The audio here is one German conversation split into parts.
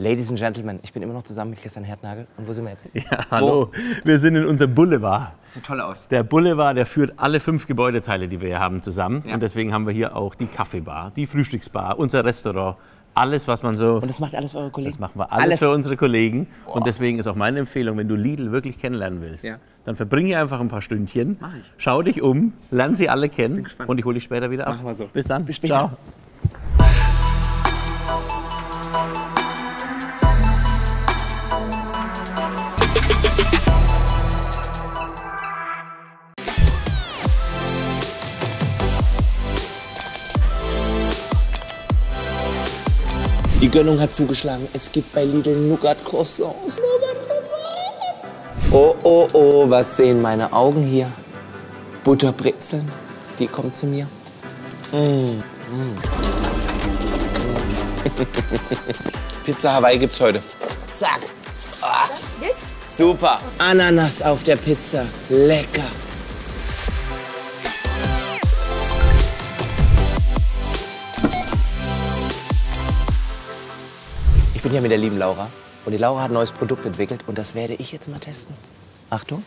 Ladies and Gentlemen, ich bin immer noch zusammen mit Christian Herdnagel. Und wo sind wir jetzt? Ja, hallo. Wir sind in unserem Boulevard. Sieht toll aus. Der Boulevard, der führt alle 5 Gebäudeteile, die wir hier haben, zusammen. Ja. Und deswegen haben wir hier auch die Kaffeebar, die Frühstücksbar, unser Restaurant. Alles, was man so... Und das macht alles für eure Kollegen? Das machen wir alles für unsere Kollegen. Boah. Und deswegen ist auch meine Empfehlung, wenn du Lidl wirklich kennenlernen willst, dann verbringe einfach ein paar Stündchen. Mach ich. Schau dich um, lern sie alle kennen. Bin gespannt. Und ich hole dich später wieder ab. Machen wir so. Bis dann. Bis später. Ciao. Die Gönnung hat zugeschlagen. Es gibt bei Lidl Nougat-Croissants. Oh, oh, oh, was sehen meine Augen hier? Butterbrezeln, die kommen zu mir. Pizza Hawaii gibt's heute. Zack. Ah. Super. Ananas auf der Pizza. Lecker. Ich bin hier mit der lieben Laura. Und die Laura hat ein neues Produkt entwickelt. Und das werde ich jetzt mal testen. Achtung.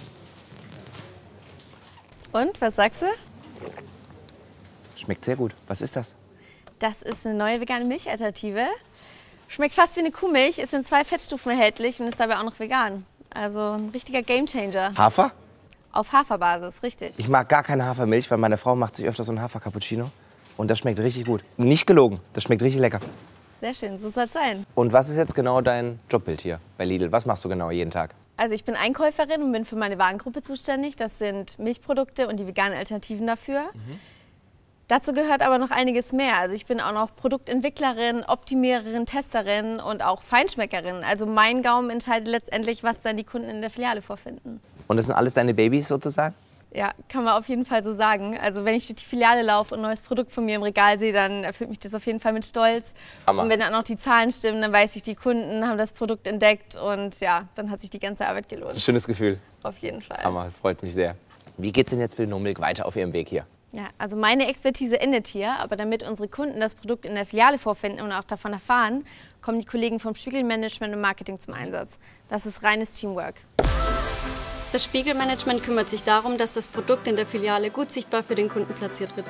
Und, was sagst du? Schmeckt sehr gut. Was ist das? Das ist eine neue vegane Milchalternative. Schmeckt fast wie eine Kuhmilch, ist in 2 Fettstufen erhältlich und ist dabei auch noch vegan. Also ein richtiger Gamechanger. Hafer? Auf Haferbasis, richtig. Ich mag gar keine Hafermilch, weil meine Frau macht sich öfter so einen Hafer-Cappuccino. Und das schmeckt richtig gut. Nicht gelogen, das schmeckt richtig lecker. Sehr schön, so soll es sein. Und was ist jetzt genau dein Jobbild hier bei Lidl? Was machst du genau jeden Tag? Also ich bin Einkäuferin und bin für meine Warengruppe zuständig. Das sind Milchprodukte und die veganen Alternativen dafür. Dazu gehört aber noch einiges mehr. Also ich bin auch noch Produktentwicklerin, Optimiererin, Testerin und auch Feinschmeckerin. Also mein Gaumen entscheidet letztendlich, was dann die Kunden in der Filiale vorfinden. Und das sind alles deine Babys sozusagen? Ja, kann man auf jeden Fall so sagen. Also wenn ich durch die Filiale laufe und ein neues Produkt von mir im Regal sehe, dann erfüllt mich das auf jeden Fall mit Stolz. Hammer. Und wenn dann auch die Zahlen stimmen, dann weiß ich, die Kunden haben das Produkt entdeckt und ja, dann hat sich die ganze Arbeit gelohnt. Das ist ein schönes Gefühl. Auf jeden Fall. Hammer, das freut mich sehr. Wie geht's denn jetzt für No Milk weiter auf Ihrem Weg hier? Ja, also meine Expertise endet hier, aber damit unsere Kunden das Produkt in der Filiale vorfinden und auch davon erfahren, kommen die Kollegen vom Spiegelmanagement und Marketing zum Einsatz. Das ist reines Teamwork. Das Spiegelmanagement kümmert sich darum, dass das Produkt in der Filiale gut sichtbar für den Kunden platziert wird.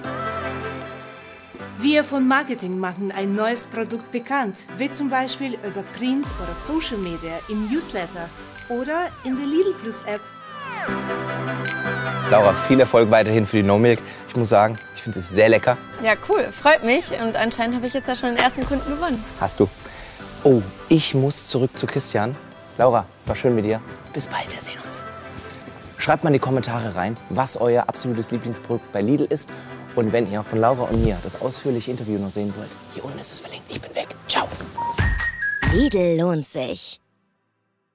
Wir von Marketing machen ein neues Produkt bekannt, wie zum Beispiel über Print oder Social Media, im Newsletter oder in der Lidl Plus App. Laura, viel Erfolg weiterhin für die No Milk. Ich muss sagen, ich finde es sehr lecker. Ja, cool, freut mich und anscheinend habe ich jetzt ja schon den ersten Kunden gewonnen. Hast du. Oh, ich muss zurück zu Christian. Laura, es war schön mit dir. Bis bald, wir sehen uns. Schreibt mal in die Kommentare rein, was euer absolutes Lieblingsprodukt bei Lidl ist. Und wenn ihr von Laura und mir das ausführliche Interview noch sehen wollt, hier unten ist es verlinkt. Ich bin weg. Ciao. Lidl lohnt sich.